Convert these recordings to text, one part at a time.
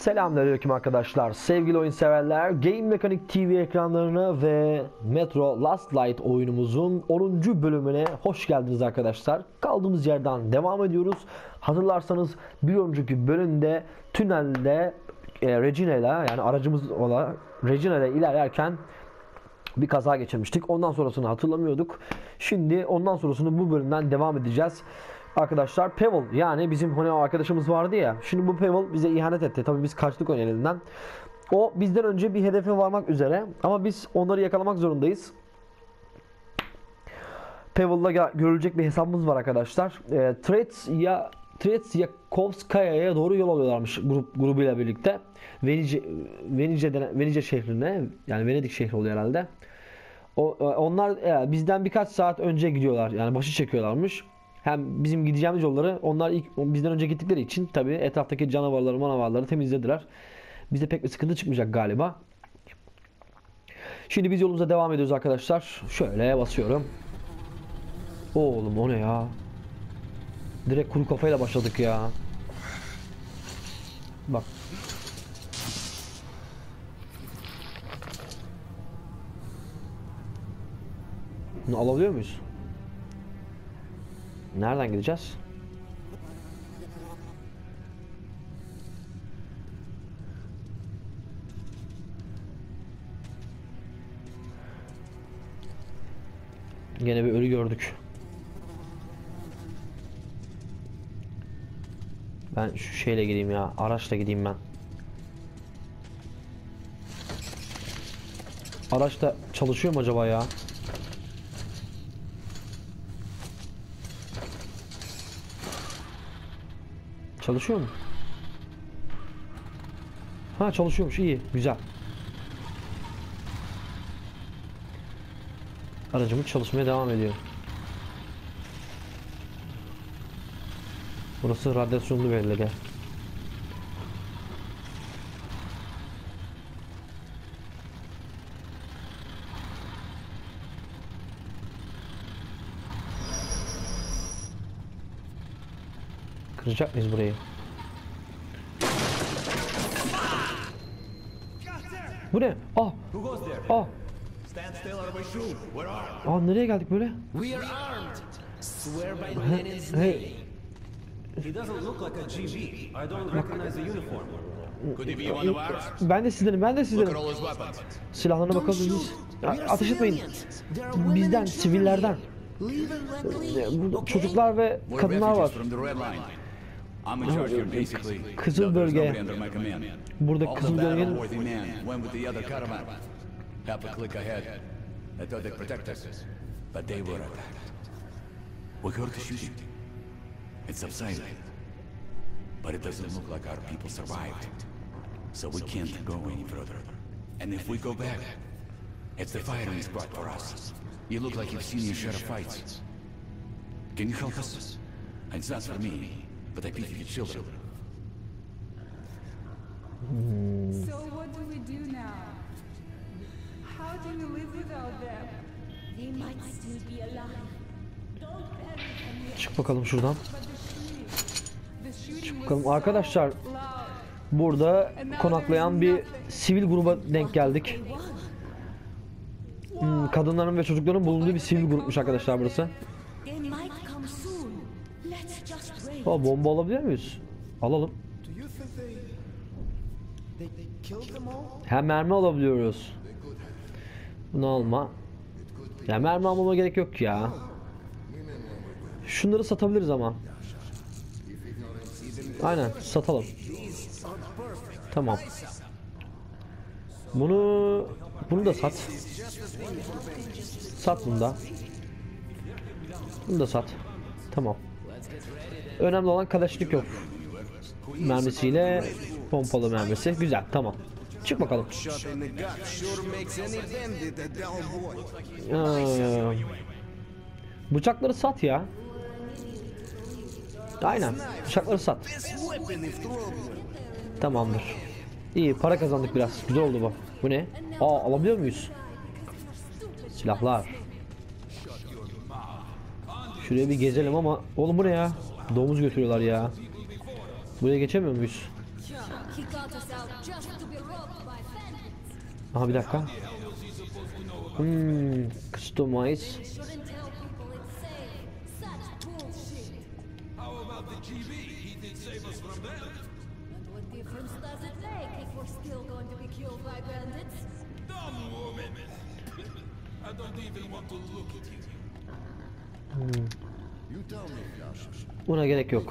Selamünaleyküm arkadaşlar, sevgili oyun severler. Game Mechanic TV ekranlarına ve Metro Last Light oyunumuzun 10. bölümüne hoş geldiniz arkadaşlar. Kaldığımız yerden devam ediyoruz. Hatırlarsanız bir önceki bölümde tünelde Regina ile, yani aracımız olan Regina ile ilerlerken bir kaza geçirmiştik. Ondan sonrasını hatırlamıyorduk. Şimdi ondan sonrasını bu bölümden devam edeceğiz. Arkadaşlar Pavel, yani bizim hani o arkadaşımız vardı ya. Şimdi bu Pavel bize ihanet etti. Tabii biz kaçtık onun elinden. O bizden önce bir hedefe varmak üzere. Ama biz onları yakalamak zorundayız. Pavel'la görülecek bir hesabımız var arkadaşlar. Tretsyakovskaya'ya doğru yol alıyorlarmış grubuyla birlikte. Venice şehrine, yani Venedik şehri oluyor herhalde. Onlar bizden birkaç saat önce gidiyorlar. Yani başı çekiyorlarmış. Hem bizim gideceğimiz yolları onlar bizden önce gittikleri için tabii etraftaki canavarları temizlediler. Bize pek bir sıkıntı çıkmayacak galiba. Şimdi biz yolumuza devam ediyoruz arkadaşlar. Şöyle basıyorum. Oğlum o ne ya? Direkt kuru kafayla başladık ya. Bak. Bunu alabiliyor muyuz? Nereden gideceğiz? Gene bir ölü gördük. Ben şu şeyle gideyim ya. Araçla gideyim ben. Araç da çalışıyor mu acaba ya? Çalışıyor mu? Ha, çalışıyormuş, iyi, güzel. Aracımız çalışmaya devam ediyor. Burası radyasyonlu belli. Kıracak mıyız burayı? Bu ne? Ah! Ah! Ah, nereye geldik böyle? Hey! Ben de sizdenim. Silahlarına bakalım biz. Ateş etmeyin. Bizden, sivillerden. Burada çocuklar ve kadınlar var. Kızıl bölge. Burada kızıl bölgenin... It's subsided, but it doesn't look like our people survived, so we can't go any further. And if we go back, it's the firing spot for us. You look like you've seen your share of fights. Can you help us? And it's not for me, but I pity the children. So what do we do now? How do we live without them? They might still be alive. Don't bury them. Çık bakalım şuradan. Çık bakalım arkadaşlar. Burada konaklayan bir sivil gruba denk geldik. Kadınların ve çocukların bulunduğu bir sivil grupmuş arkadaşlar burası. Bomba alabiliyor muyuz? Alalım. Hem mermi alabiliyoruz. Bunu alma. Ya mermi almama gerek yok ya. Şunları satabiliriz ama. Aynen, satalım. Tamam. Bunu da sat. Sat bunu da. Bunu da sat. Tamam. Önemli olan Kalashnikov mermisiyle pompalı mermisi. Güzel, tamam. Çık bakalım. Bıçakları sat ya. Aynen. Bıçakları sat. Tamamdır. İyi, para kazandık biraz. Güzel oldu bu. Bu ne? Aa, alabiliyor muyuz? Silahlar. Şuraya bir gezelim ama oğlum bu ne ya? Domuz götürüyorlar ya. Buraya geçemiyor muyuz? he got us out just to be robbed by bandits. Aha bir dakika. Customize. Shouldn't tell people it's safe. Such bullshit. How about the GB? He did save us from them. And what difference does it make if we're still going to be killed by bandits? Dumb woman. I don't even want to look at you. You tell me, Cassius. Buna gerek yok.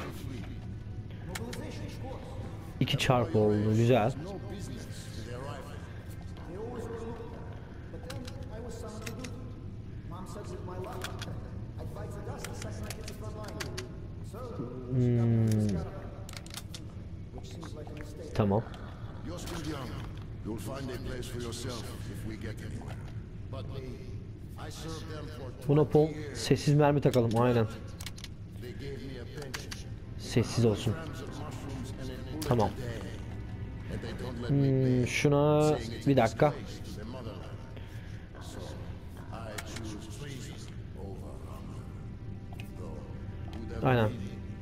2 çarpı oldu. Güzel. No business with their rifle. They always were, but then I was summoned to duty. Mom said with my luck, I'd fight for dust the second I hit the front line. So, which seems like a mistake. Tamam. You're still young. You'll find a place for yourself if we get anywhere. But I served them for Buna Paul sessiz mermi takalım. Aynen. they gave me a pension. Sessiz olsun. Grams of mushrooms and a bullet Tamam. a day. And they don't let me pay, Şuna saying it's bir dakika. disgrace to their motherland. So I choose treason over honor. Though, you'd have Aynen.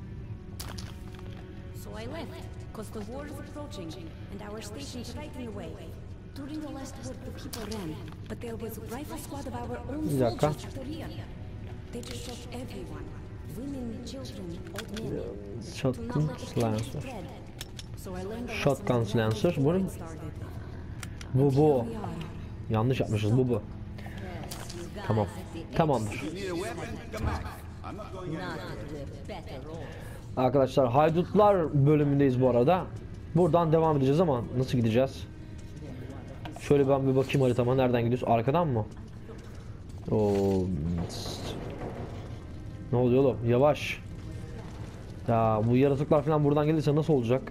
So I left, because the war is approaching, and our station's right in the way. During the last war, the people ran, but there was a rifle squad of our own Bir dakika. soldiers at the rear. They just shot everyone. Women, children, old men. To not Shotgun let the panic silencer. spread. So I learned a Shotgun lesson silencer. before Bu ne? it started. Bu. Here we are. Yanlış yapmışız. Bu. Tamam. Tamamdır. Arkadaşlar haydutlar bölümündeyiz bu arada. Buradan devam edeceğiz ama nasıl gideceğiz? Şöyle ben bir bakayım haritama, nereden gidiyoruz? Arkadan mı? Oo. Ne oluyor oğlum? Yavaş. Ya bu yaratıklar falan buradan gelirse nasıl olacak?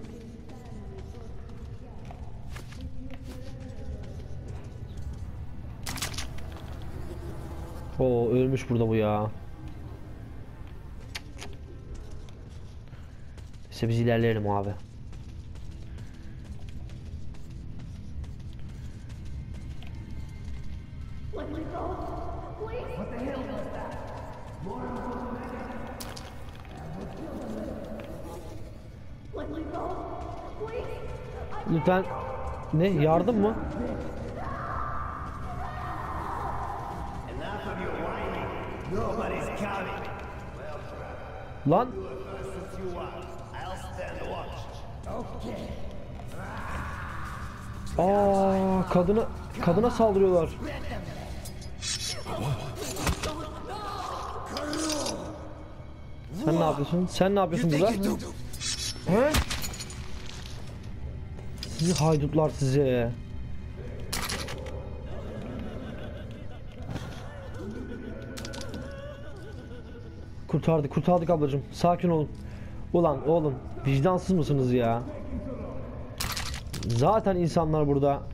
Oo, ölmüş burada bu ya. İşte biz ilerleyelim abi. Lütfen. Ne? Yardım mı? Nobody's counting. Lan. If you want, I'll stand watch. Kadına saldırıyorlar. Sen ne yapıyorsun? Sen ne yapıyorsun burada? He? Sizi haydutlar size. Kurtardık ablacığım. Sakin olun. Ulan oğlum, vicdansız mısınız ya? Zaten insanlar burada.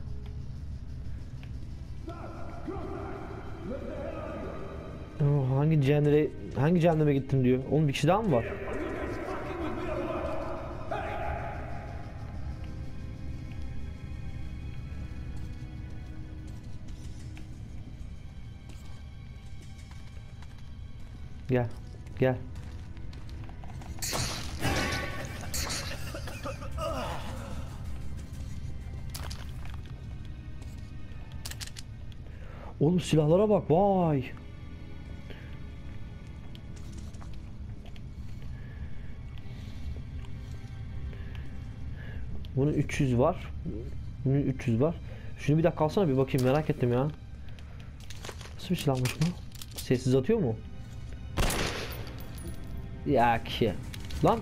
Oh, hangi cehenneme gittim diyor. Oğlum bir kişi daha mı var? Gel. Oğlum silahlara bak, vay. Bunun 300 var. Bunun 300 var. Şunu bir dakika alsana, bir bakayım, merak ettim ya. Nasıl bir silahmış bu? Sessiz atıyor mu? Ya ki. Lan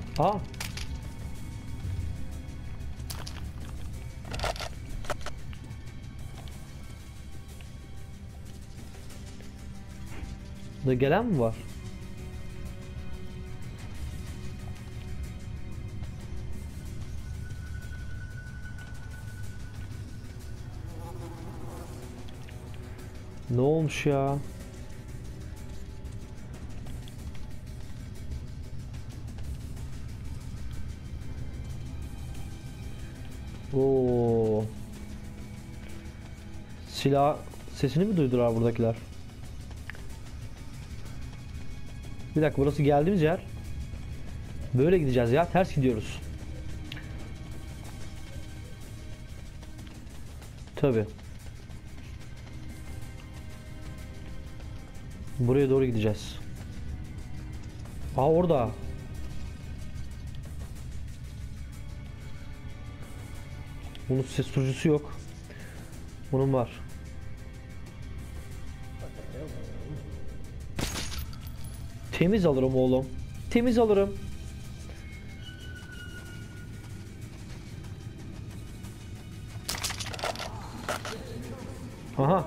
Da gelen mi var? Ne olmuş ya? Oo. Silah sesini mi duydular buradakiler? Bir dakika, burası geldiğimiz yer. Böyle gideceğiz ya, ters gidiyoruz. Tabii. Buraya doğru gideceğiz. Aa, orada. Bunun ses susturucusu yok. Bunun var. Temiz alırım oğlum. Temiz alırım. Aha.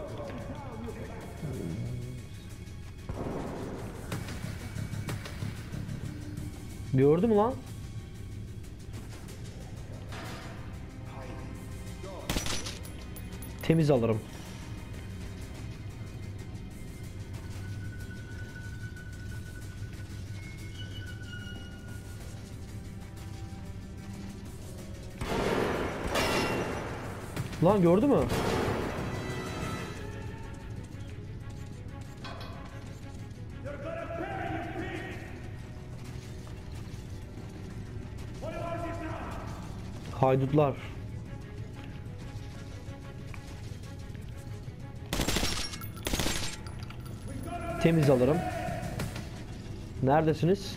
Gördü mü lan? Temiz alırım. Lan gördü mü? Haydutlar. Temiz alırım. Neredesiniz?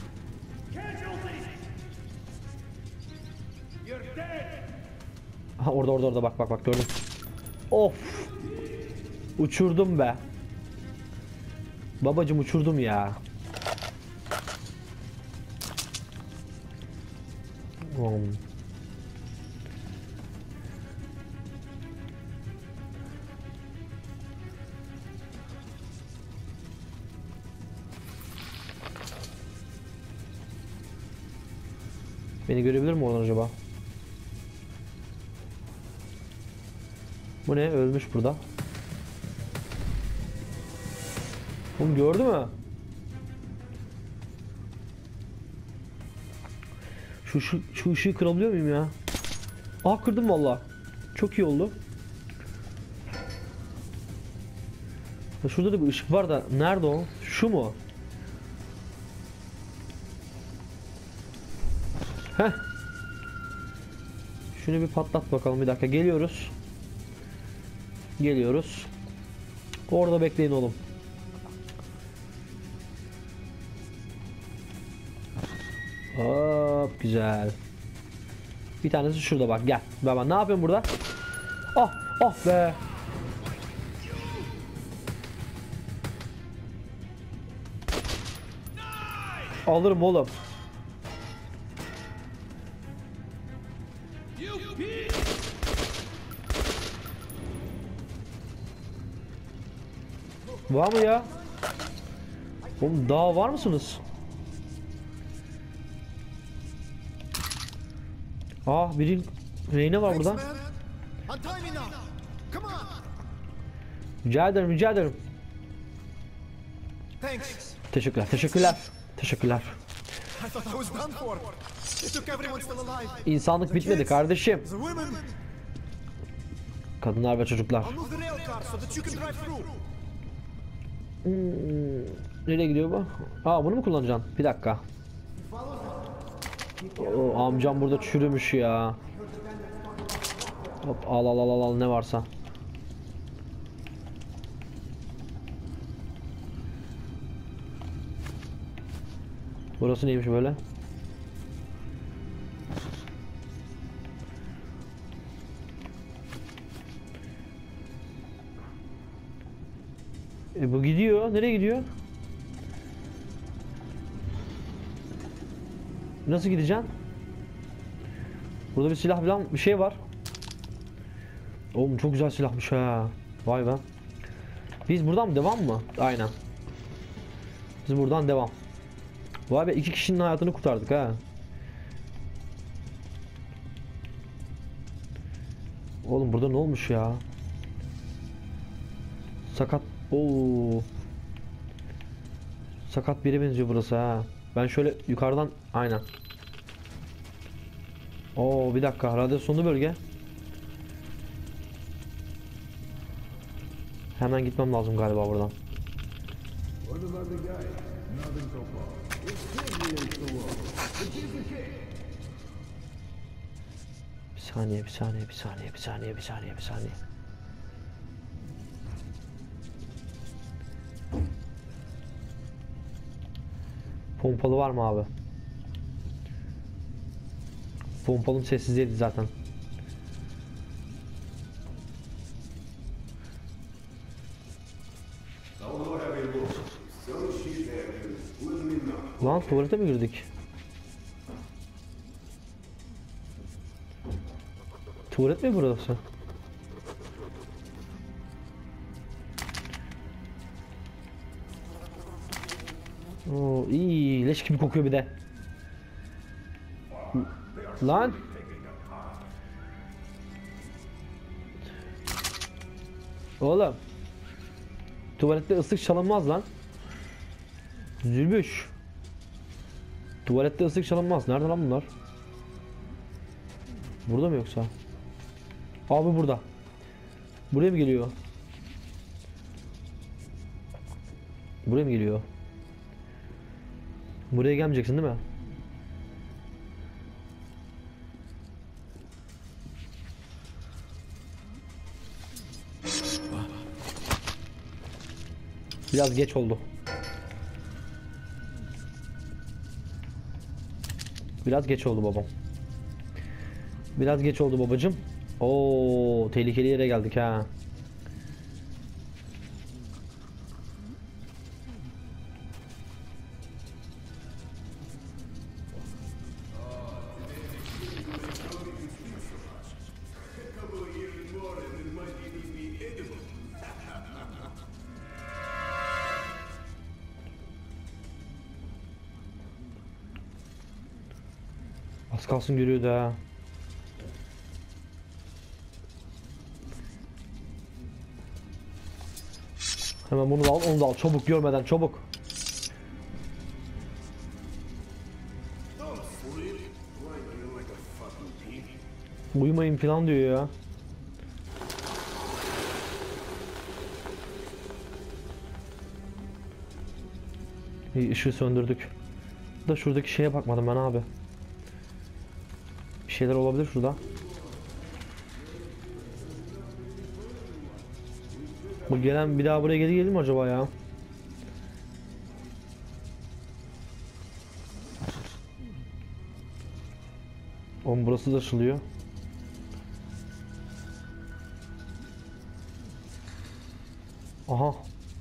Ha, orada bak gördüm. Of. Uçurdum be. Babacım uçurdum ya. Beni görebilir mi oradan acaba? Bu ne? Ölmüş burada. Oğlum gördü mü? Şu ışığı kırabiliyor muyum ya? Aa, kırdım valla. Çok iyi oldu. Şurada da bir ışık var da nerede o? Şu mu? Heh. Şunu bir patlat bakalım, bir dakika. Geliyoruz. Geliyoruz. Orada bekleyin oğlum. Hop, güzel. Bir tanesi şurada bak, gel. Baba ne yapıyorsun burada? Ah be. Alırım oğlum. Var mı ya? Oğlum daha var mısınız? Ah, biri reyne var burada. Rica ederim. Teşekkürler. İnsanlık bitmedi kardeşim. Kadınlar ve çocuklar. Nereye gidiyor bu? Aa, bunu mu kullanacaksın? Bir dakika. Amcam burada çürümüş ya. Hop, al ne varsa. Burası neymiş böyle? Bu gidiyor. Nereye gidiyor? Nasıl gideceksin? Burada bir silah falan bir şey var. Oğlum çok güzel silahmış ha. Vay be. Biz buradan mı devam mı? Aynen. Biz buradan devam. Vay be, 2 kişinin hayatını kurtardık ha. Oğlum burada ne olmuş ya? Sakat. Oo. Sakat biri benziyor burası ha. Ben şöyle yukarıdan aynen. Oo, bir dakika, radyasyonlu bölge. Hemen gitmem lazım galiba buradan. Bir saniye. Pompalı var mı abi? Pompalım sessizdeydi zaten. Lan tuvalete mi girdik? Tuvalet mi burası? Oo, iyi leş gibi kokuyor bir de. Lan. Oğlum. Tuvalette ıslık çalınmaz lan. Zülbüş. Tuvalette ıslık çalınmaz. Nerede lan bunlar? Burada mı yoksa? Abi burada. Buraya mı geliyor? Buraya mı geliyor? Buraya gelmeyeceksin değil mi? Biraz geç oldu. Biraz geç oldu babam. Biraz geç oldu babacım. Oo, tehlikeli yere geldik ha. Az kalsın görüyordu ha. Hemen bunu da al, onu da al. Çabuk, görmeden çabuk. Uyumayın falan diyor ya. İyi, ışığı söndürdük. Da şuradaki şeye bakmadım ben abi. Bir şeyler olabilir şurada. Bu gelen bir daha buraya geri gelir mi acaba ya? Oğlum burası da açılıyor. Aha.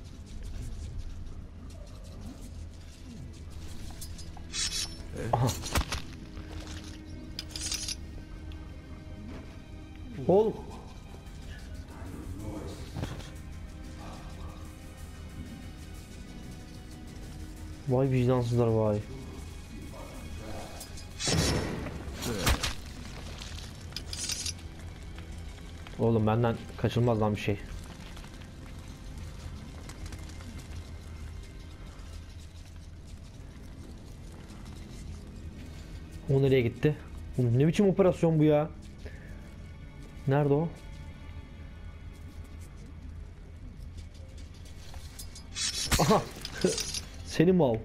Aha. Oğlum. Vay vicdansızlar vay. Oğlum benden kaçılmaz lan bir şey. O nereye gitti? Oğlum ne biçim operasyon bu ya? Nerede o? Aha! Senin mal.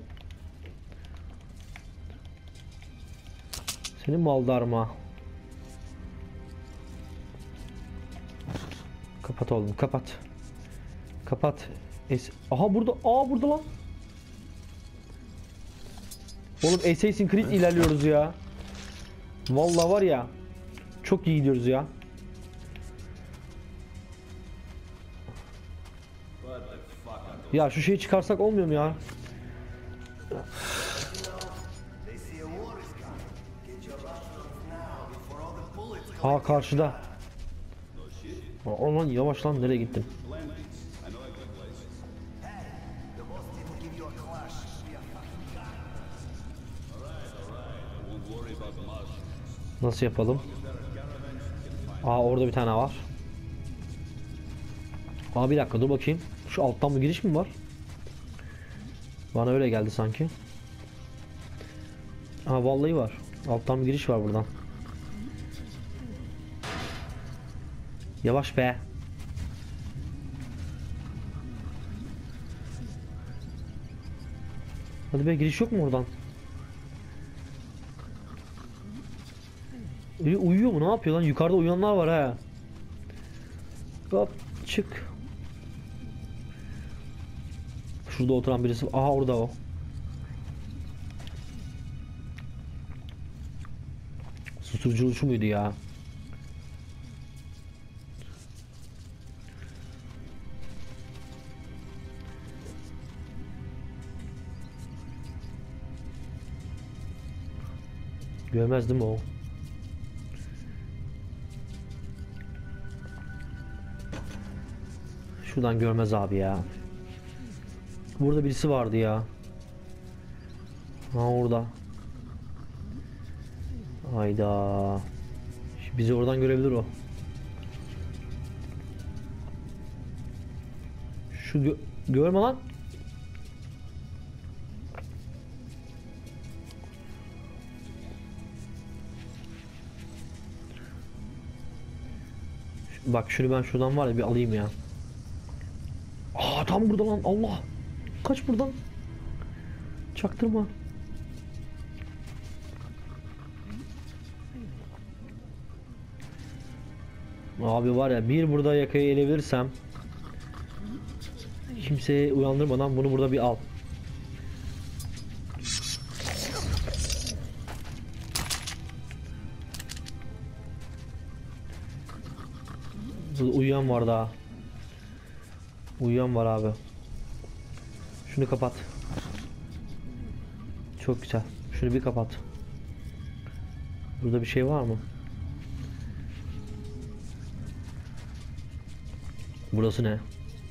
Senin mal darma. Kapat oğlum, kapat. Kapat. Aha burada, burada lan. Oğlum Assassin's Creed ilerliyoruz ya. Vallahi var ya. Çok iyi gidiyoruz ya. Ya şu şeyi çıkarsak olmuyor mu ya? Aa karşıda. Aman yavaş lan, nereye gittin? Nasıl yapalım? Aa orada bir tane var. Aa bir dakika dur bakayım. Şu alttan bir giriş mi var? Bana öyle geldi sanki. Aa vallahi var. Alttan bir giriş var buradan. Yavaş be. Hadi be, giriş yok mu oradan? Uyuyor mu? Ne yapıyor lan? Yukarıda uyuyanlar var ha. Hop çık. Şurada oturan birisi. Aha orada o. Susturucu muydu ya? Görmez değil mi o? Şuradan görmez abi ya. Burada birisi vardı ya. Ha orada. Hayda. Şimdi bizi oradan görebilir o. Şu görme lan. Bak şunu ben şuradan var ya bir alayım ya. Aa tam burada lan, Allah. Kaç buradan. Çaktırma. Abi var ya, bir burada yakayı elebilirsem, kimseyi uyandırmadan bunu burada bir al. Burada uyuyan var daha. Uyuyan var abi. Şunu kapat. Çok güzel. Şunu bir kapat. Burada bir şey var mı? Burası ne?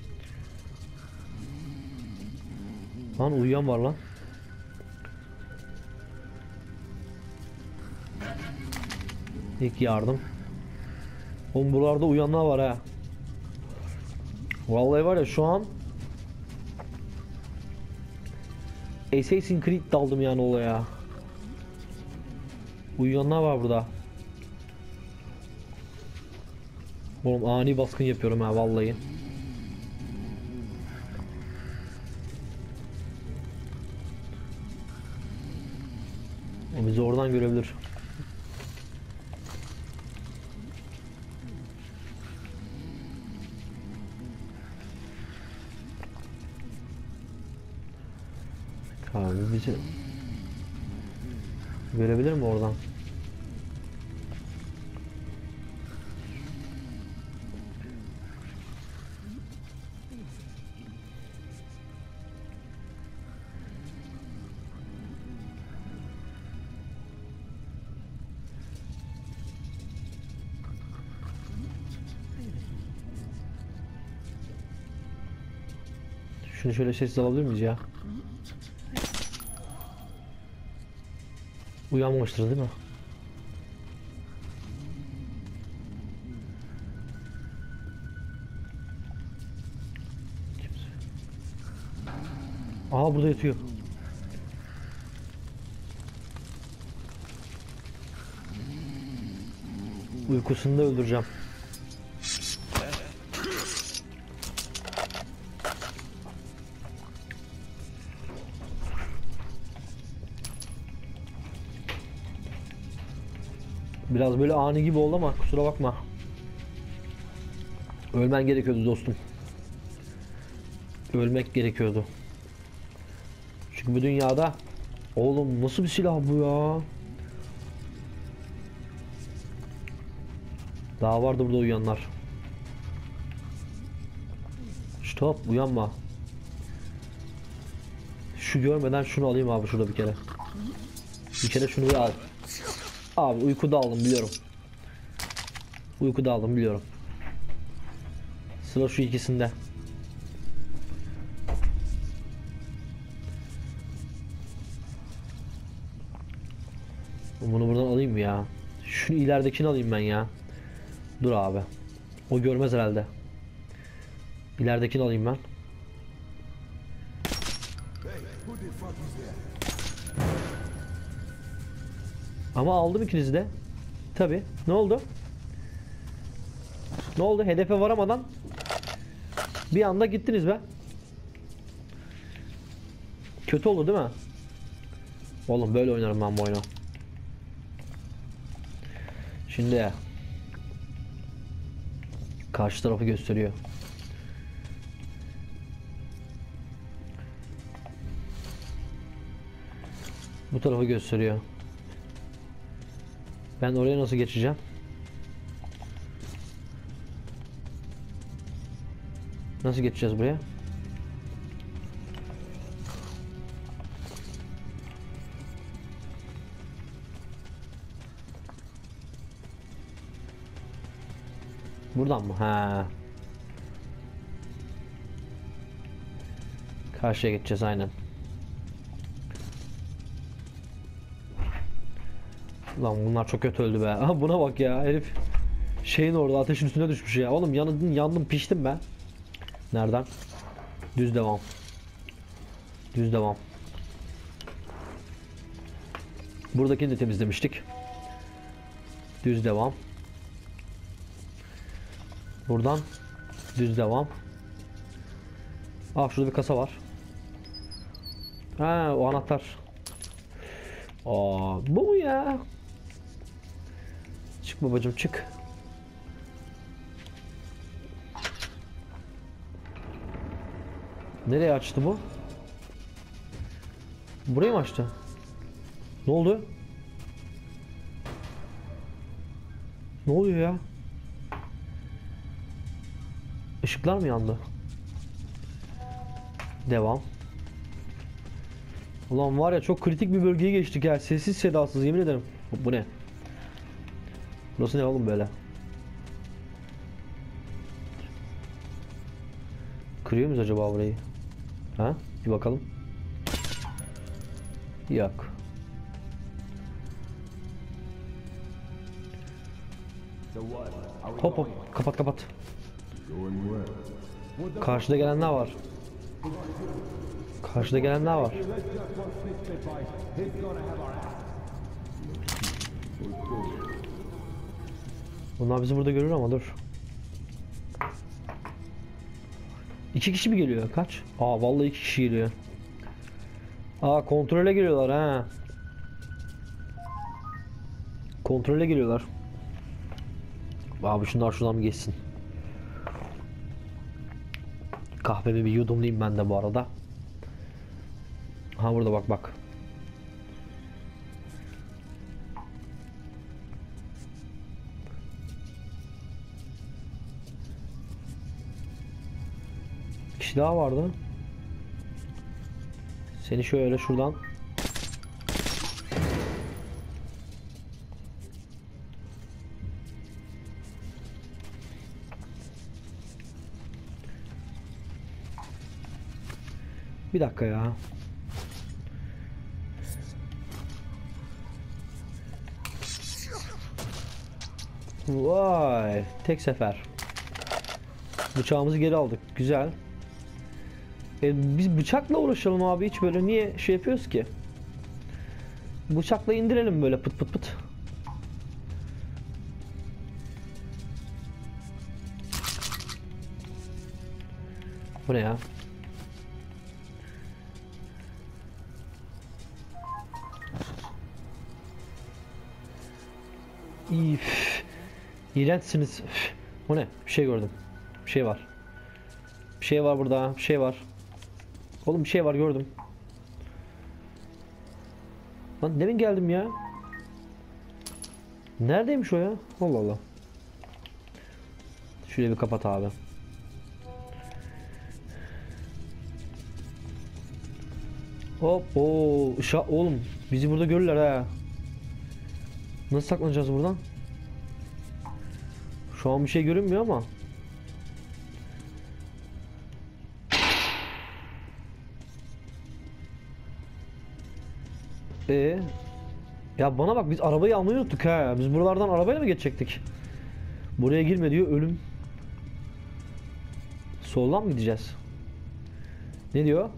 Lan uyuyan var lan. İlk yardım. Oğlum buralarda uyanlar var ha. Vallahi var ya, şu an Assassin's Creed daldım yani olaya. Uyuyanlar var burada. Oğlum ani baskın yapıyorum ha vallahi. O bizi oradan görebilir. Abi bizi görebilir mi oradan? Şunu şöyle sessiz alabilir miyiz ya? Uyanmıştır değil mi? Aa burada yatıyor. Uykusunda öldüreceğim. Biraz böyle ani gibi oldu ama kusura bakma. Ölmen gerekiyordu dostum. Ölmek gerekiyordu. Çünkü bu dünyada, oğlum nasıl bir silah bu ya? Daha vardı burada uyanlar. Stop, uyanma. Şu görmeden şunu alayım abi şurada bir kere. Bir kere şunu bir al. Abi uykuda aldım biliyorum. Uykuda aldım biliyorum. Sıra şu ikisinde. Bunu buradan alayım mı ya? Şunu ileridekini alayım ben ya. Dur abi. O görmez herhalde. İleridekini alayım ben. Ama aldım ikinizi de. Tabi. Ne oldu? Ne oldu? Hedefe varamadan bir anda gittiniz be. Kötü olur değil mi? Oğlum böyle oynarım ben bu oyunu. Şimdi karşı tarafı gösteriyor. Bu tarafı gösteriyor. Ben oraya nasıl geçeceğim? Nasıl geçeceğiz buraya? Buradan mı? Ha. Karşıya geçeceğiz aynen. Lan bunlar çok kötü öldü be. Aha buna bak ya herif. Şeyin orada ateşin üstüne düşmüş ya. Oğlum yandım piştim ben. Nereden? Düz devam. Düz devam. Buradakini de temizlemiştik. Düz devam. Buradan düz devam. Şurada bir kasa var. Ha, o anahtar. Bu mu ya? Çık babacım çık. Nereye açtı bu? Burayı mı açtı? Ne oldu? Ne oluyor ya? Işıklar mı yandı? Devam. Ulan var ya çok kritik bir bölgeye geçtik ya. Sessiz sedasız yemin ederim. Bu ne? Burası ne oğlum böyle? Kırıyor muyuz acaba burayı? Ha? Bir bakalım. Yok. Hop hop kapat kapat. Karşıda gelenler var. Karşıda gelenler var. Bunlar bizi burada görür ama dur. 2 kişi mi geliyor? Kaç? Vallahi 2 kişi geliyor. Kontrole geliyorlar ha. Kontrole geliyorlar. Abi şunlar şuradan mı geçsin? Kahvemi bir yudumlayayım ben de bu arada. Burada bak. Bir kişi daha vardı. Seni şöyle şuradan. Bir dakika ya. Vay, tek sefer. Bıçağımızı geri aldık. Güzel. Biz bıçakla uğraşalım abi, hiç böyle niye şey yapıyoruz ki? Bıçakla indirelim böyle pıt pıt pıt. Bu ne ya? İğrençsiniz. Bu ne? Bir şey gördüm. Bir şey var. Bir şey var burada. Bir şey var. Oğlum bir şey var gördüm. Lan demin geldim ya. Neredeymiş o ya? Allah Allah. Şurayı bir kapat abi. Hop oğlum bizi burada görürler ha. Nasıl saklanacağız buradan? Şu an bir şey görünmüyor ama. Ya bana bak, biz arabayı almayı unuttuk ha. Biz buralardan arabayla mı geçecektik? Buraya girme diyor, ölüm. Soldan mı gideceğiz? Ne diyor?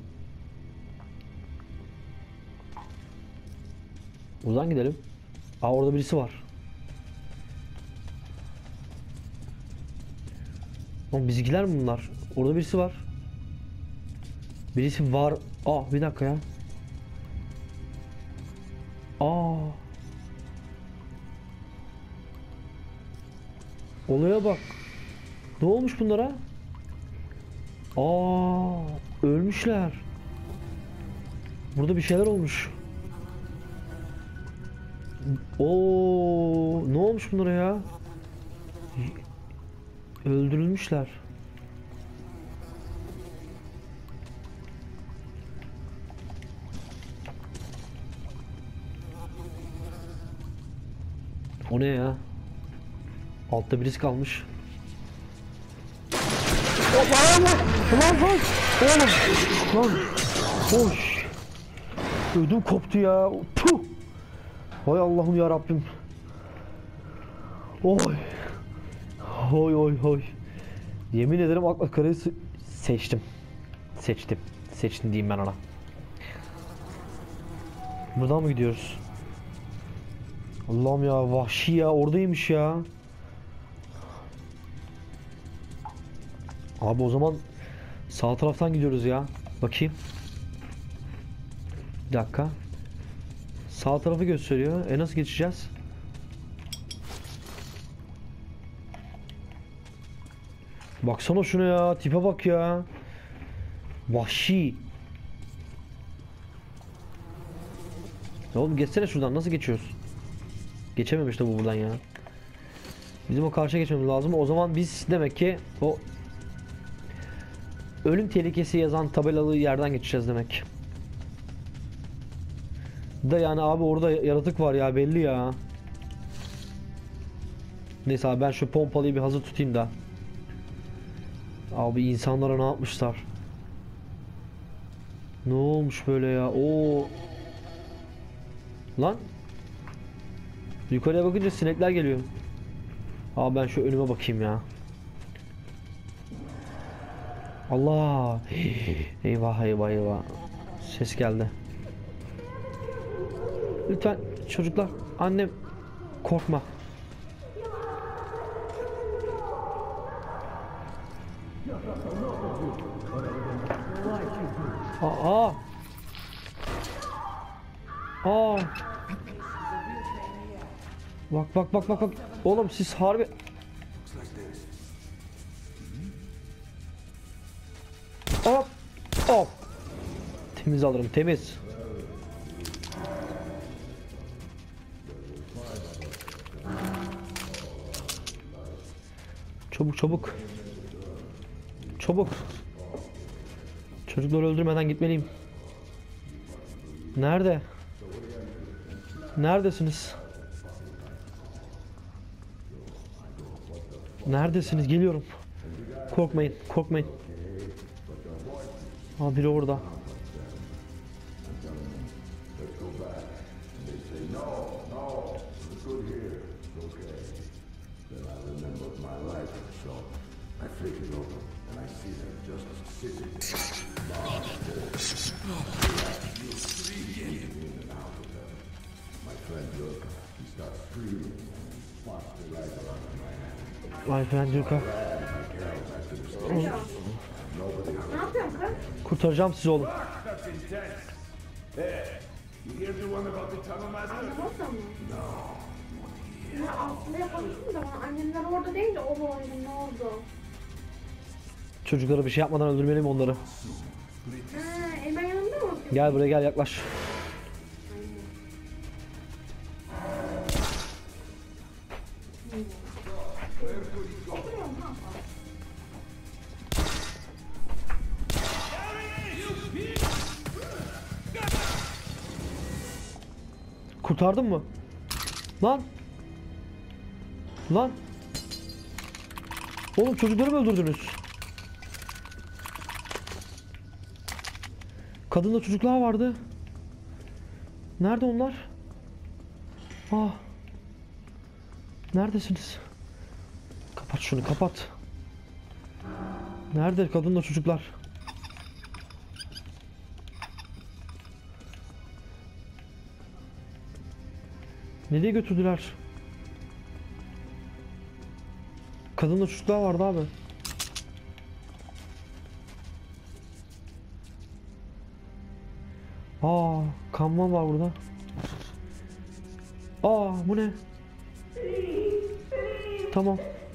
Buradan gidelim. Orada birisi var. Oğlum bizimkiler mi bunlar? Orada birisi var. Birisi var. Bir dakika ya. Olaya bak. Ne olmuş bunlara? Ölmüşler. Burada bir şeyler olmuş. Oo, ne olmuş bunlara ya? Öldürülmüşler. O ne ya? Altta birisi kalmış. Lan hoş. Ödüm koptu ya. Puh. Hay Allah'ım ya Rabbim. Oy. Oy oy oy. Yemin ederim akla karayı seçtim. Seçtim diyeyim ben ona. Buradan mı gidiyoruz? Allah'ım ya, vahşi ya, oradaymış ya. Abi o zaman sağ taraftan gidiyoruz ya. Bakayım. Bir dakika. Sağ tarafı gösteriyor. Nasıl geçeceğiz? Baksana şuna ya. Tipe bak ya. Vahşi. Oğlum geçsene şuradan. Nasıl geçiyoruz? Geçememiş tabi buradan ya. Bizim o karşıya geçmemiz lazım. O zaman biz demek ki o ölüm tehlikesi yazan tabelalı yerden geçeceğiz demek. Da yani abi orada yaratık var ya, belli ya. Neyse abi ben şu pompalıyı bir hazır tutayım da. Abi insanlara ne yapmışlar? Ne olmuş böyle ya? Oo. Lan. Yukarıya bakınca sinekler geliyor. Abi ben şu önüme bakayım ya. Allah. Eyvah eyvah eyvah. Ses geldi. Lütfen çocuklar, annem korkma. Aa. Aa. Bak. Oğlum siz harbi... Hop. Hop. Temiz alırım, temiz. Çabuk. Çocukları öldürmeden gitmeliyim. Nerede? Neredesiniz? Neredesiniz? Geliyorum. Korkmayın. Aa, biri orada. My friend Yurka. Ne yapıyorsun kız? Kurtaracağım sizi oğlum. Anlamadın mı? Ya aslında yapabilirsin de bana annemler orada değil de o da oyunda ne oldu? Çocuklara bir şey yapmadan öldürmeliyim onları. Eymen yanında mı? Gel buraya, gel, yaklaş. Kurtardın mı? Lan! Oğlum çocukları mı öldürdünüz? Kadınla çocuklar vardı. Nerede onlar? Ah. Neredesiniz? Kapat şunu, kapat. Nerede kadınla çocuklar? Nereye götürdüler? Kadınla çocuklar vardı abi. Aa, kanman var burada. Aa, bu ne? Tamam.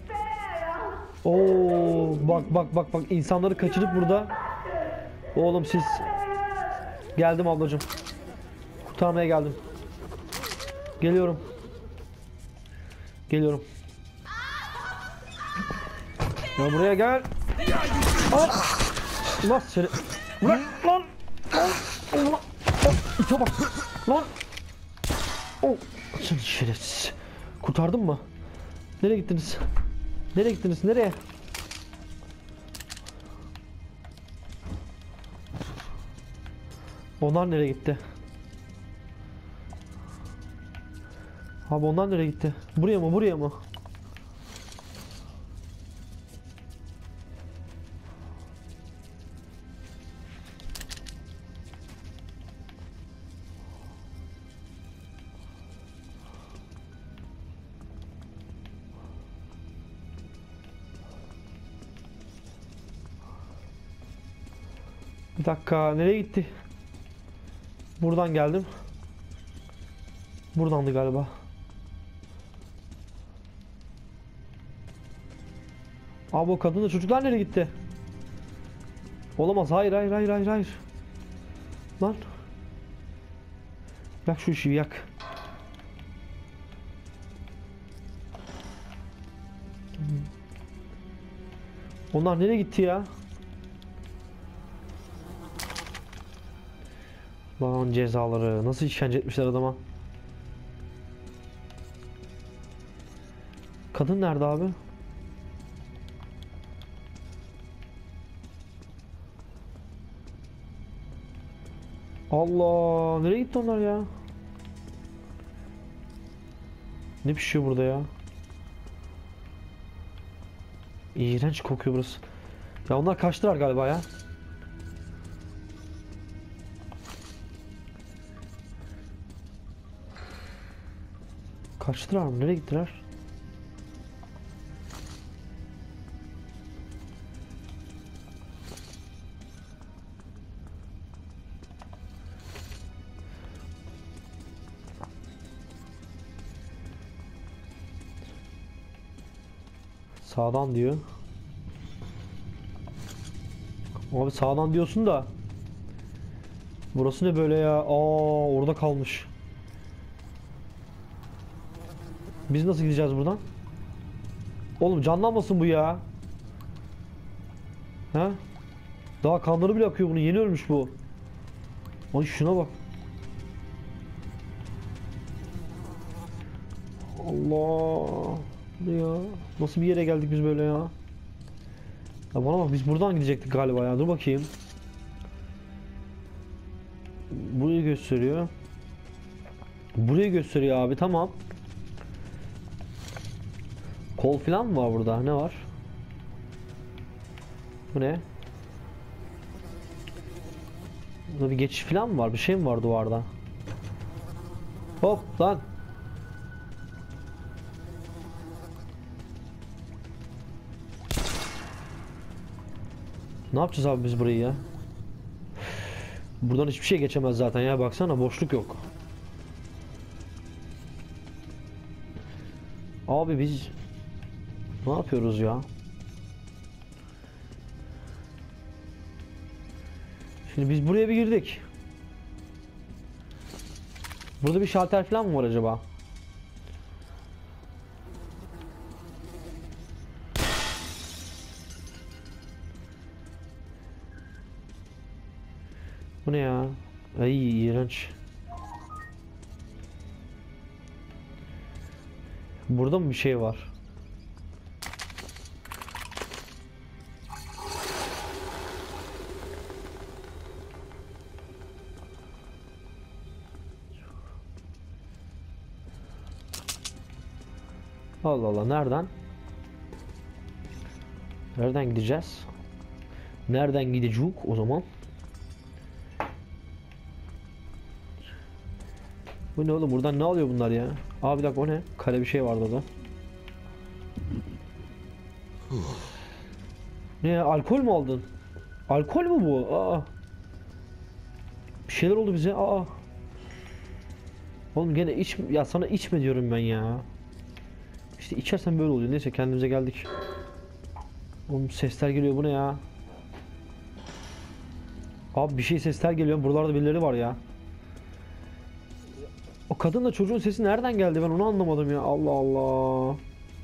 Oo, bak insanları kaçırıp burada. Oğlum siz. Geldim ablacığım. Kurtarmaya geldim. Geliyorum. Geliyorum. Ya buraya gel. Al. Lan seni. Lan lan. Lan. İte bak. Lan. Oh. Sen şerefsiz. Kurtardın mı? Nereye gittiniz? Nereye gittiniz? Nereye? Onlar nereye gitti? Abi onlar nereye gitti? Buraya mı? Buraya mı? Bir dakika, nereye gitti? Buradan geldim. Buradandı galiba. Abi o kadınla çocuklar nereye gitti? Olamaz. Hayır, hayır, hayır, hayır, hayır. Lan. Yak şu işi, yak. Onlar nereye gitti ya? Lan cezaları. Nasıl işkence etmişler adama? Kadın nerede abi? Allah, nereye gitti onlar ya? Ne pişiyor burada ya? İğrenç kokuyor burası. Ya onlar kaçtılar galiba ya. Kaçtılar mı? Nereye gittiler? Sağdan diyor. Abi sağdan diyorsun da. Burası ne böyle ya? Aa, orada kalmış. Biz nasıl gideceğiz buradan? Oğlum canlanmasın bu ya. He? Daha kanları bile akıyor bunun. Yeni ölmüş bu. Ay şuna bak. Allah. Ne ya? Nasıl bir yere geldik biz böyle ya? Ya bana bak, biz buradan gidecektik galiba ya. Dur bakayım. Burayı gösteriyor. Burayı gösteriyor abi, tamam. Kol falan mı var burada? Ne var? Bu ne? Burada bir geçiş falan mı var? Bir şey mi var duvarda? Hop lan. Ne yapacağız abi biz burayı ya? Buradan hiçbir şey geçemez zaten ya, baksana boşluk yok. Abi biz ne yapıyoruz ya? Şimdi biz buraya bir girdik. Burada bir şalter falan mı var acaba? Bu ne ya? Ay iğrenç. Burada mı bir şey var? Allah Allah, nereden? Nereden gideceğiz? Nereden gideceğiz o zaman? Bu ne oğlum, buradan ne alıyor bunlar ya? Abi bir dakika, o ne? Kare bir şey vardı orada. Ne ya, alkol mü aldın? Alkol mü bu? Aa. Bir şeyler oldu bize. Aa. Oğlum gene iç ya, sana içme diyorum ben ya. İşte içersen böyle oluyor. Neyse, kendimize geldik. Oğlum sesler geliyor, bu ne ya? Abi bir şey sesler geliyor. Buralarda birileri var ya. O kadınla çocuğun sesi nereden geldi, ben onu anlamadım ya. Allah Allah.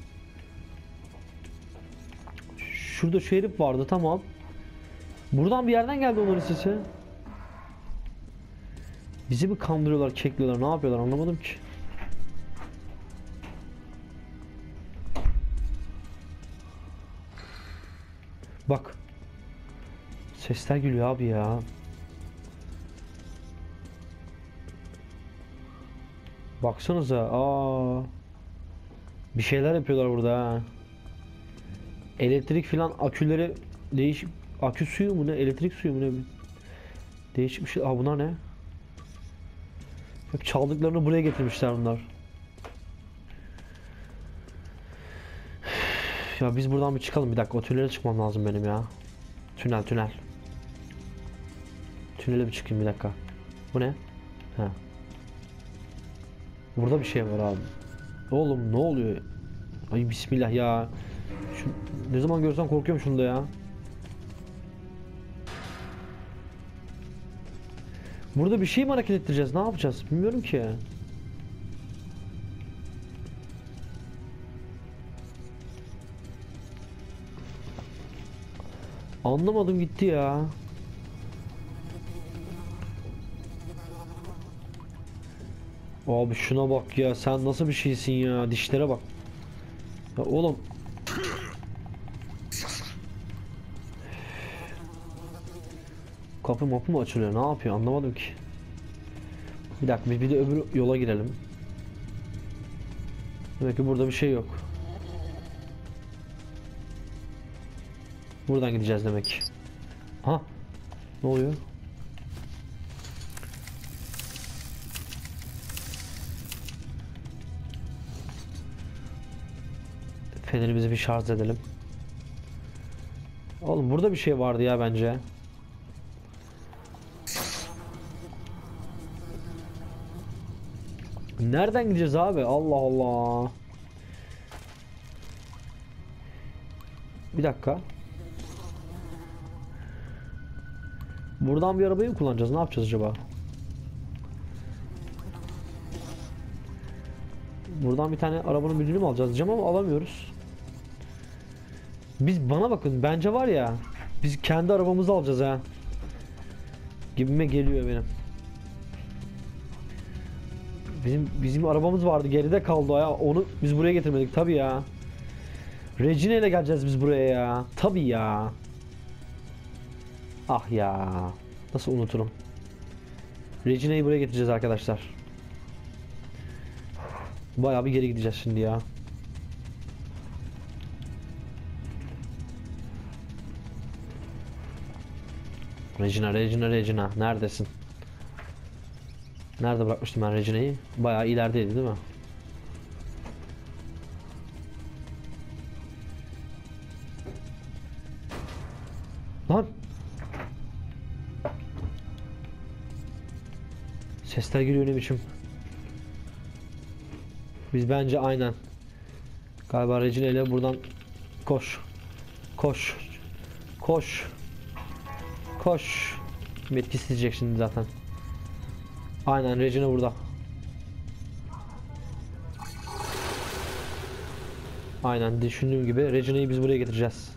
Şurada şu herif vardı, tamam. Buradan bir yerden geldi onların sesi. Bizi mi kandırıyorlar, kekliyorlar, ne yapıyorlar anlamadım ki. Bak. Sesler geliyor abi ya. Baksanıza. Bir şeyler yapıyorlar burada ha. Elektrik filan, aküleri değişik. Akü suyu mu ne? Elektrik suyu mu ne? Değişik bir şey. Bunlar ne? Bak, çaldıklarını buraya getirmişler bunlar. Ya biz buradan bir çıkalım bir dakika. O tünele çıkmam lazım benim ya. Tünel. Tünele bir çıkayım bir dakika. Bu ne? Ha. Burada bir şey var abi. Oğlum ne oluyor? Ay bismillah ya. Ne zaman görsem korkuyorum şunda ya. Burada bir şey mi hareket ettireceğiz? Ne yapacağız? Bilmiyorum ki. Anlamadım gitti ya. Abi şuna bak ya, sen nasıl bir şeysin ya, dişlere bak. Ya oğlum. Kapı mapı mı açılıyor, ne yapıyor anlamadım ki. Bir dakika bir de öbür yola girelim. Demek ki burada bir şey yok. Buradan gideceğiz demek ki. Ha, ne oluyor? Fenerimizi bir şarj edelim. Oğlum burada bir şey vardı ya bence. Nereden gideceğiz abi? Allah Allah. Bir dakika. Buradan bir arabayı mı kullanacağız? Ne yapacağız acaba? Buradan bir tane arabanın müdürünü mü alacağız diyeceğim ama alamıyoruz. Biz bana bakın bence var ya, biz kendi arabamızı alacağız ha. Gibime geliyor benim. Bizim arabamız vardı, geride kaldı ya. Onu biz buraya getirmedik tabii ya. Regina ile geleceğiz biz buraya ya. Tabii ya. Ah ya. Nasıl unuturum? Regina'yı buraya getireceğiz arkadaşlar. Bayağı bir geri gideceğiz şimdi ya. Regina. Neredesin? Nerede bırakmıştım ben Regina'yı? Bayağı ilerideydi değil mi? Lan! Sesler geliyor ne biçim? Biz bence aynen. Galiba Regina ile buradan koş. Metkisi diyecek şimdi zaten. Aynen Regina burada. Aynen düşündüğüm gibi Regina'yı biz buraya getireceğiz.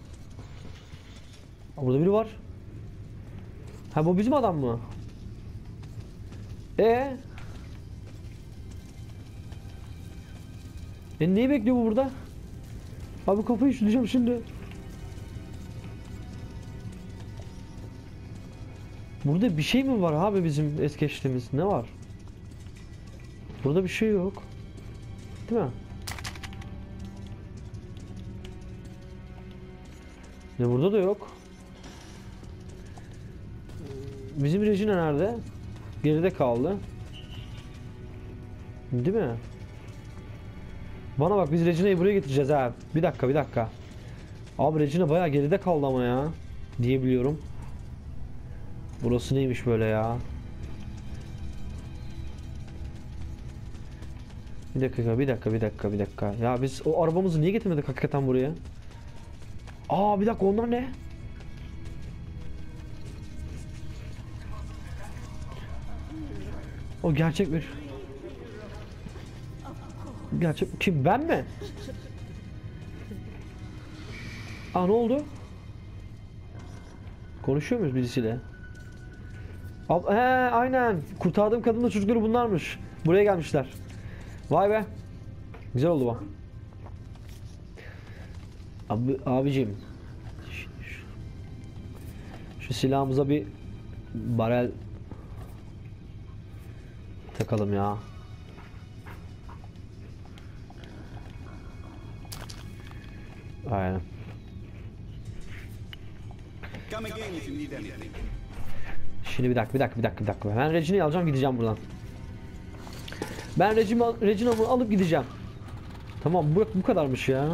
Burada biri var. Ha bu bizim adam mı? Neyi bekliyor bu burada? Abi kafayı üşüteceğim şimdi. Burada bir şey mi var abi bizim es geçtiğimiz? Ne var? Burada bir şey yok. Değil mi? Ne burada da yok. Bizim Regina nerede? Geride kaldı. Değil mi? Bana bak biz Regina'yı buraya getireceğiz ha. Bir dakika. Abi Regina bayağı geride kaldı ama ya. Diyebiliyorum. Burası neymiş böyle ya? Bir dakika. Ya biz o arabamızı niye getirmedik hakikaten buraya? Bir dakika onlar ne? O gerçek bir... Gerçek kim, ben mi? Aa, ne oldu? Konuşuyor muyuz birisiyle? He, aynen. Kurtardığım kadınla çocukları bunlarmış. Buraya gelmişler. Vay be. Güzel oldu bu. Abicim. Şu silahımıza bir barel takalım ya. Aynen. Come again if you need anything. Şimdi bir dakika. Ben Regina'yı alacağım, gideceğim buradan. Ben Regina'mı alıp gideceğim. Tamam, bu kadarmış ya.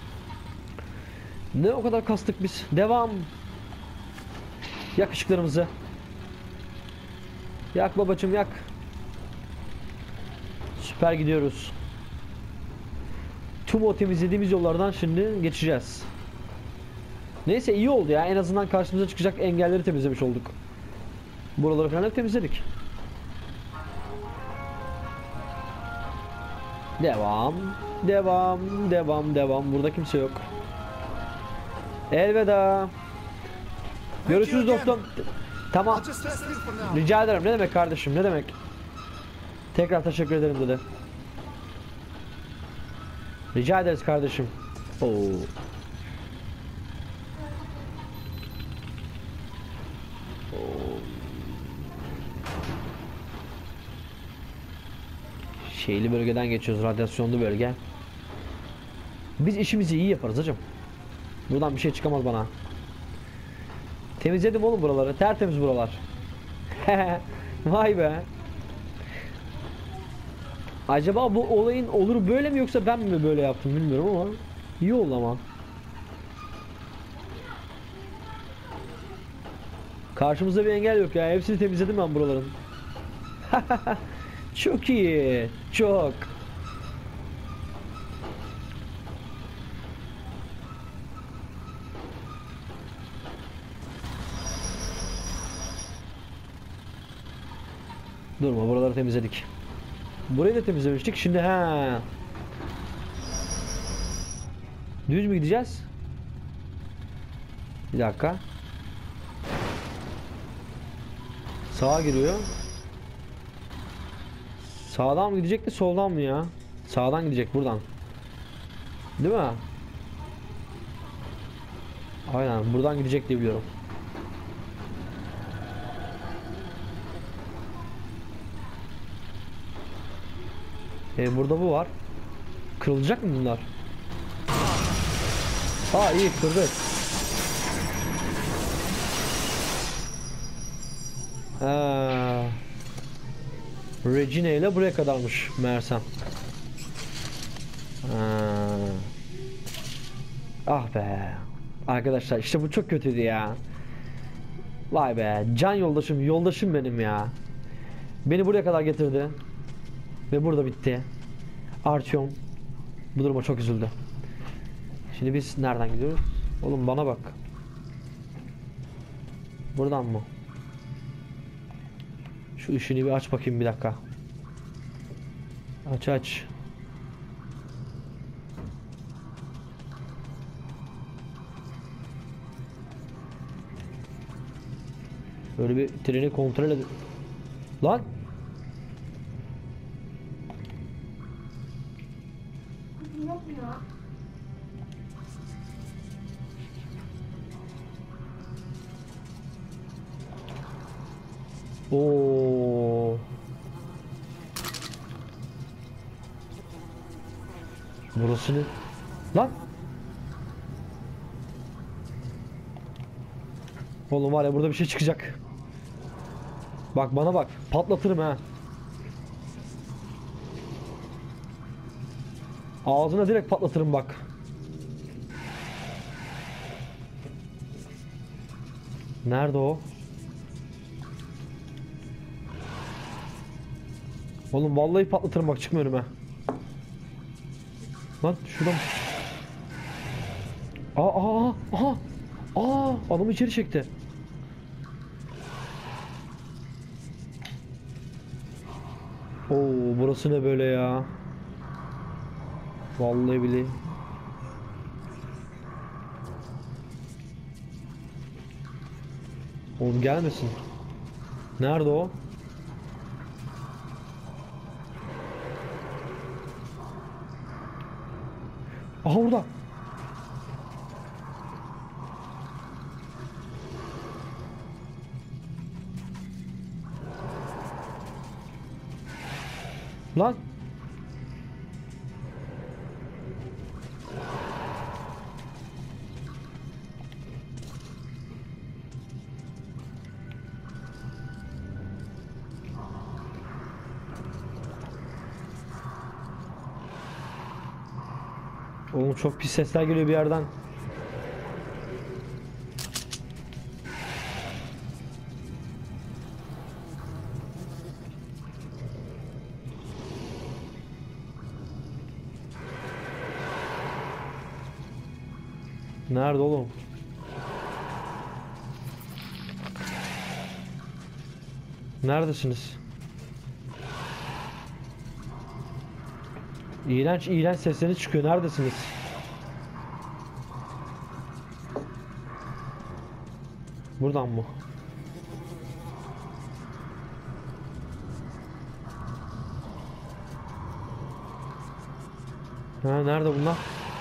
Ne o kadar kastık biz. Devam. Yak ışıklarımızı. Yak babacım, yak. Süper gidiyoruz. Tüm o temizlediğimiz yollardan şimdi geçeceğiz. Neyse, iyi oldu ya. En azından karşımıza çıkacak engelleri temizlemiş olduk. Buraları falan hep temizledik. Devam. Burada kimse yok. Elveda. Görüşürüz dostum. Tamam. Rica ederim. Ne demek kardeşim? Ne demek? Tekrar teşekkür ederim dedi. Rica ederiz kardeşim. Oo. Şeyli bölgeden geçiyoruz, radyasyonlu bölge. Biz işimizi iyi yaparız hacım. Buradan bir şey çıkamaz bana. Temizledim oğlum buraları, tertemiz buralar. Vay be. Acaba bu olayın olur böyle mi, yoksa ben mi böyle yaptım bilmiyorum ama iyi oldu ama. Karşımızda bir engel yok ya, hepsini temizledim ben buraların. Çok iyi. Çok. Durma, buraları temizledik. Burayı da temizlemiştik. Şimdi düz mü gideceğiz? Bir dakika. Sağa giriyor. Sağdan mı gidecekti, soldan mı ya? Sağdan gidecek, buradan. Değil mi? Aynen, buradan gidecek diye biliyorum. Burada bu var. Kırılacak mı bunlar? Aa, iyi, kırdık. Regina ile buraya kadarmış meğersem. Ah be. Arkadaşlar işte bu çok kötüydü ya. Vay be. Can yoldaşım benim ya. Beni buraya kadar getirdi. Ve burada bitti. Artyom bu duruma çok üzüldü. Şimdi biz nereden gidiyoruz? Oğlum bana bak. Buradan mı? Şu ışını bir aç bakayım, bir dakika. Aç. Böyle bir treni kontrol edin. Lan! Yok ya. Oo. Burası ne? Lan! Oğlum var ya, burada bir şey çıkacak. Bak bana bak. Patlatırım ha. Ağzına direkt patlatırım bak. Nerede o? Oğlum vallahi patlatırım bak, çıkma önüme. Lan şuradan. Adamı içeri çekti. Oo, burası ne böyle ya? Vallahi billahi. Oğlum gelmesin. Nerede o? Aha burada. Lan. Oğlum çok pis sesler geliyor bir yerden. Nerede oğlum? Neredesiniz? İğrenç iğrenç sesleri çıkıyor. Neredesiniz? Buradan mı? Ha, nerede bunlar?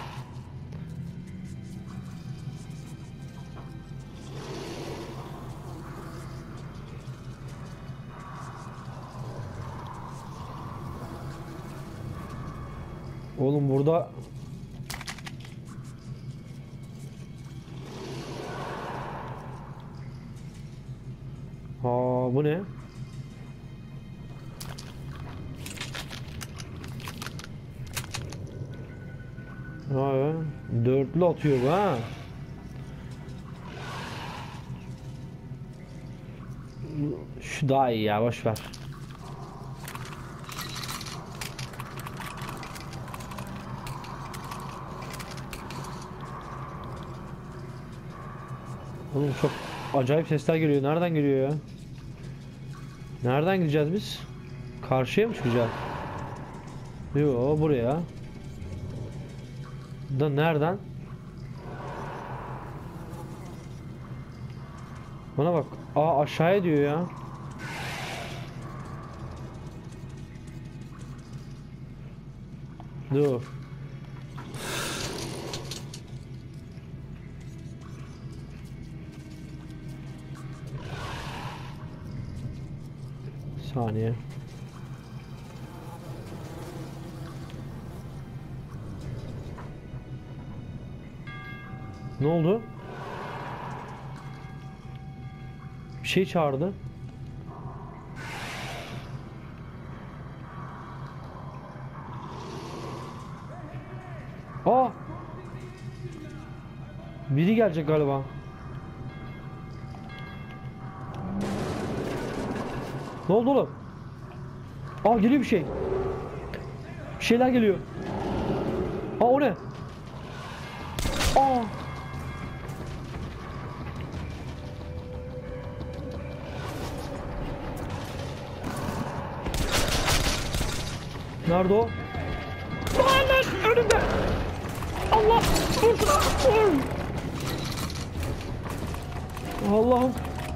Oğlum burada bu ne? Dörtlü atıyor bu ha. Şu daha iyi ya, boş ver. Oğlum çok acayip sesler geliyor. Nereden geliyor ya? Nereden gideceğiz biz? Karşıya mı çıkacağız? Yo, buraya. Da nereden? Bana bak. Aa, aşağıya diyor ya. Dur. Saniye. Ne oldu? Bir şey çağırdı. Aa! Biri gelecek galiba. Ne oldu oğlum? Aa, geliyor bir şey. Bir şeyler geliyor. Aa, o ne? Aa! Nerede o? Lan önümde! Allah! Vur şuna! Vur! Allah'ım!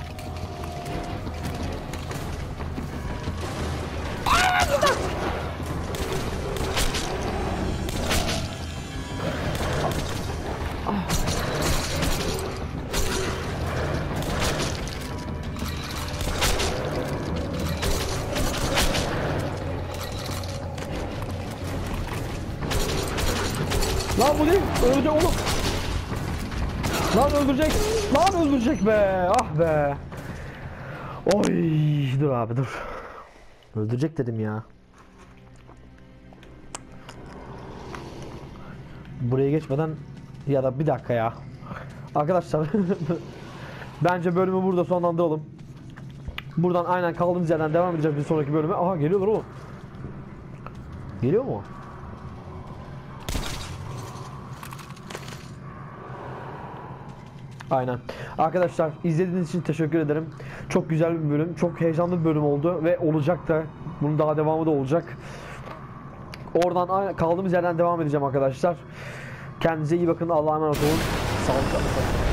Lan bu değil, ölecek oğlum. Lan öldürecek, lan öldürecek be, ah be. Oy, dur abi dur. Öldürecek dedim ya. Buraya geçmeden ya da bir dakika ya. Arkadaşlar bence bölümü burada sonlandıralım. Buradan aynen kaldığımız yerden devam edeceğiz bir sonraki bölüme. Aha, geliyorlar oğlum. Geliyor mu? Aynen. Arkadaşlar izlediğiniz için teşekkür ederim. Çok güzel bir bölüm, çok heyecanlı bir bölüm oldu ve olacak da. Bunun daha devamı da olacak. Oradan kaldığımız yerden devam edeceğim arkadaşlar. Kendinize iyi bakın. Allah'a emanet olun. Sağlıcakla kalın.